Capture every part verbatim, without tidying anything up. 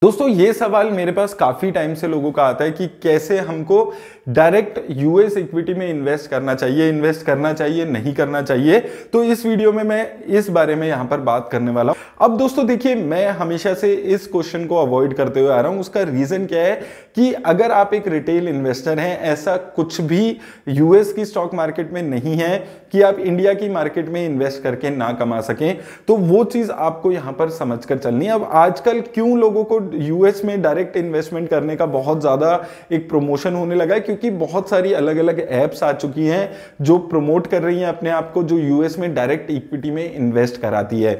दोस्तों ये सवाल मेरे पास काफी टाइम से लोगों का आता है कि कैसे हमको डायरेक्ट यूएस इक्विटी में इन्वेस्ट करना चाहिए, इन्वेस्ट करना चाहिए, नहीं करना चाहिए। तो इस वीडियो में मैं इस बारे में यहां पर बात करने वाला हूं। अब दोस्तों देखिए, मैं हमेशा से इस क्वेश्चन को अवॉइड करते हुए आ रहा हूं। उसका रीजन क्या है कि अगर आप एक रिटेल इन्वेस्टर हैं, ऐसा कुछ भी यूएस की स्टॉक मार्केट में नहीं है कि आप इंडिया की मार्केट में इन्वेस्ट करके ना कमा सकें। तो वो चीज आपको यहां पर समझकर चलनी है। अब आजकल क्यों लोगों को यूएस में डायरेक्ट इन्वेस्टमेंट करने का बहुत ज्यादा एक प्रमोशन होने लगा है, क्योंकि बहुत सारी अलग अलग एप्स आ चुकी हैं जो प्रमोट कर रही हैं अपने आप को, जो यूएस में डायरेक्ट इक्विटी में इन्वेस्ट कराती है।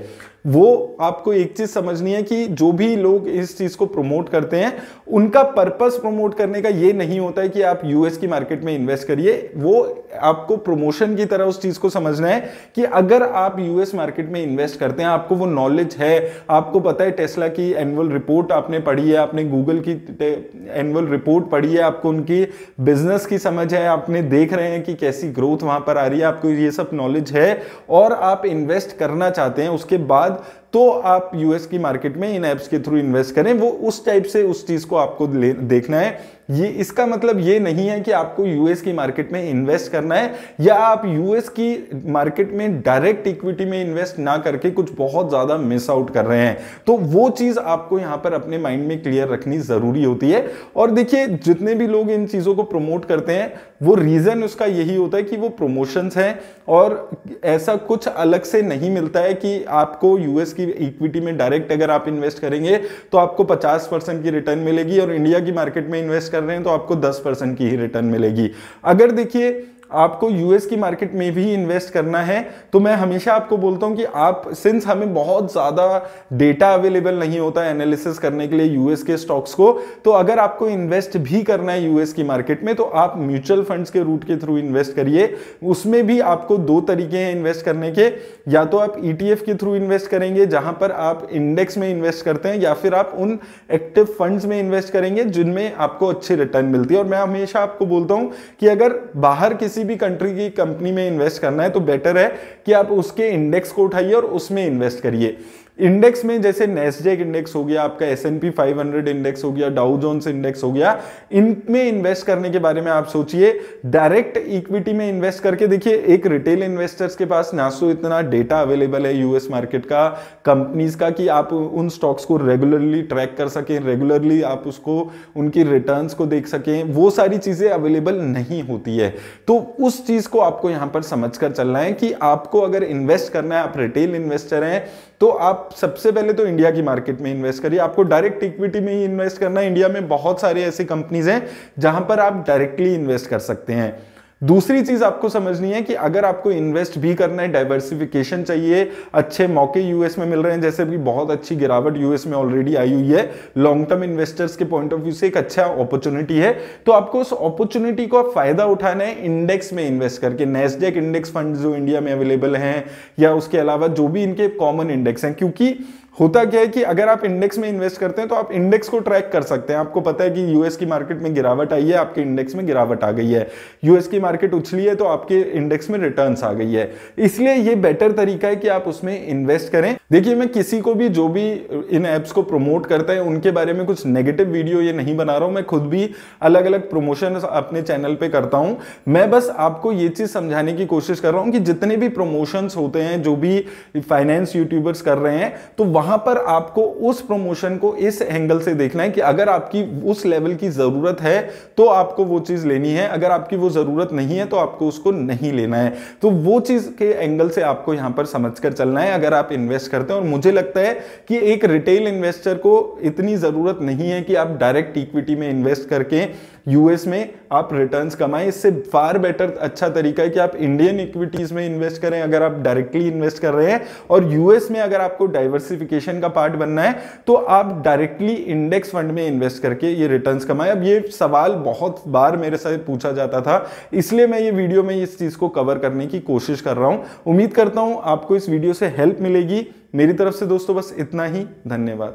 वो आपको एक चीज समझनी है कि जो भी लोग इस चीज को प्रमोट करते हैं, उनका पर्पस प्रमोट करने का ये नहीं होता है कि आप यूएस की मार्केट में इन्वेस्ट करिए। वो आपको प्रमोशन की तरह उस चीज को समझना है कि अगर आप यूएस मार्केट में इन्वेस्ट करते हैं, आपको वो नॉलेज है, आपको पता है टेस्ला की एनुअल रिपोर्ट आपने पढ़ी है, आपने गूगल की एनुअल रिपोर्ट पढ़ी है, आपको उनकी बिजनेस की समझ है, आपने देख रहे हैं कि कैसी ग्रोथ वहां पर आ रही है, आपको ये सब नॉलेज है और आप इन्वेस्ट करना चाहते हैं, उसके बाद तो आप यूएस की मार्केट में इन एप्स के थ्रू इन्वेस्ट करें। वो उस टाइप से उस चीज को आपको देखना है। ये इसका मतलब ये नहीं है कि आपको यूएस की मार्केट में इन्वेस्ट करना है या आप यूएस की मार्केट में डायरेक्ट इक्विटी में इन्वेस्ट ना करके कुछ बहुत ज्यादा मिस आउट कर रहे हैं। तो वो चीज आपको यहां पर अपने माइंड में क्लियर रखनी जरूरी होती है। और देखिए, जितने भी लोग इन चीजों को प्रमोट करते हैं, वो रीजन उसका यही होता है कि वो प्रमोशंस हैं और ऐसा कुछ अलग से नहीं मिलता है कि आपको यूएस की इक्विटी में डायरेक्ट अगर आप इन्वेस्ट करेंगे तो आपको पचास परसेंट की रिटर्न मिलेगी और इंडिया की मार्केट में इन्वेस्ट कर रहे हैं तो आपको दस परसेंट की ही रिटर्न मिलेगी। अगर देखिए आपको यूएस की मार्केट में भी इन्वेस्ट करना है तो मैं हमेशा आपको बोलता हूं कि आप, सिंस हमें बहुत ज्यादा डेटा अवेलेबल नहीं होता है एनालिसिस करने के लिए यूएस के स्टॉक्स को, तो अगर आपको इन्वेस्ट भी करना है यूएस की मार्केट में तो आप म्यूचुअल फंड्स के रूट के थ्रू इन्वेस्ट करिए। उसमें भी आपको दो तरीके हैं इन्वेस्ट करने के, या तो आप ईटीएफ के थ्रू इन्वेस्ट करेंगे जहां पर आप इंडेक्स में इन्वेस्ट करते हैं, या फिर आप उन एक्टिव फंड्स में इन्वेस्ट करेंगे जिनमें आपको अच्छी रिटर्न मिलती है। और मैं हमेशा आपको बोलता हूं कि अगर बाहर किसी भी कंट्री की कंपनी में इन्वेस्ट करना है तो बेटर है कि आप उसके इंडेक्स को उठाइए और उसमें इन्वेस्ट करिए। इंडेक्स में जैसे नैस्डैक इंडेक्स हो गया, आपका S and P five hundred index हो गया, डाउ जोन्स इंडेक्स हो गया, इनमें इन्वेस्ट करने के बारे में आप सोचिए। डायरेक्ट इक्विटी में इन्वेस्ट करके देखिए, एक रिटेल इन्वेस्टर्स के पास ना सो इतना डेटा अवेलेबल है यूएस मार्केट का, कंपनीज का, कि आप उन स्टॉक्स को रेगुलरली ट्रैक कर सकें, रेगुलरली आप उसको उनकी रिटर्न्स को देख सकें, वो सारी चीजें अवेलेबल नहीं होती है। तो उस चीज को आपको यहां पर समझकर चलना है कि आपको अगर इन्वेस्ट करना है, आप रिटेल इन्वेस्टर हैं, तो आप सबसे पहले तो इंडिया की मार्केट में इन्वेस्ट करिए। आपको डायरेक्ट इक्विटी में ही इन्वेस्ट करना है। इंडिया में बहुत सारे ऐसे कंपनीज हैं जहां पर आप डायरेक्टली इन्वेस्ट कर सकते हैं। दूसरी चीज आपको समझनी है कि अगर आपको इन्वेस्ट भी करना है, डाइवर्सिफिकेशन चाहिए, अच्छे मौके यूएस में मिल रहे हैं, जैसे भी बहुत अच्छी गिरावट यूएस में ऑलरेडी आई हुई है, लॉन्ग टर्म इन्वेस्टर्स के पॉइंट ऑफ व्यू से एक अच्छा अपॉर्चुनिटी है, तो आपको उस अपॉर्चुनिटी को फायदा उठाना है इंडेक्स में इन्वेस्ट करके। नैस्डैक इंडेक्स फंड जो इंडिया में अवेलेबल हैं, या उसके अलावा जो भी इनके कॉमन इंडेक्स हैं, क्योंकि होता क्या है कि अगर आप इंडेक्स में इन्वेस्ट करते हैं तो आप इंडेक्स को ट्रैक कर सकते हैं। आपको पता है कि यूएस की मार्केट में गिरावट आई है, आपके इंडेक्स में गिरावट आ गई है, यूएस की मार्केट उछली है तो आपके इंडेक्स में रिटर्न्स आ गई है। इसलिए ये बेटर तरीका है कि आप उसमें इन्वेस्ट करें। देखिए, मैं किसी को भी, जो भी इन एप्स को प्रमोट करता है, उनके बारे में कुछ नेगेटिव वीडियो ये नहीं बना रहा हूं। मैं खुद भी अलग अलग प्रमोशन अपने चैनल पे करता हूं। मैं बस आपको ये चीज समझाने की कोशिश कर रहा हूं कि जितने भी प्रमोशंस होते हैं, जो भी फाइनेंस यूट्यूबर्स कर रहे हैं, तो वहां पर आपको उस प्रमोशन को इस एंगल से देखना है कि अगर आपकी उस लेवल की जरूरत है तो आपको वो चीज लेनी है, अगर आपकी वो जरूरत नहीं है तो आपको उसको नहीं लेना है। तो वो चीज के एंगल से आपको यहां पर समझकर चलना है अगर आप इन्वेस्ट करते हैं। और मुझे लगता है कि एक रिटेल इन्वेस्टर को इतनी जरूरत नहीं है कि आप डायरेक्ट इक्विटी में इन्वेस्ट करके यूएस में आप रिटर्न्स कमाएं। इससे फार बेटर अच्छा तरीका है कि आप इंडियन इक्विटीज में इन्वेस्ट करें अगर आप डायरेक्टली इन्वेस्ट कर रहे हैं, और यूएस में अगर आपको डाइवर्सिफिकेशन का पार्ट बनना है तो आप डायरेक्टली इंडेक्स फंड में इन्वेस्ट करके ये रिटर्न्स कमाएं। अब ये सवाल बहुत बार मेरे से पूछा जाता था, इसलिए मैं ये वीडियो में इस चीज को कवर करने की कोशिश कर रहा हूं। उम्मीद करता हूं आपको इस वीडियो से हेल्प मिलेगी। मेरी तरफ से दोस्तों बस इतना ही। धन्यवाद।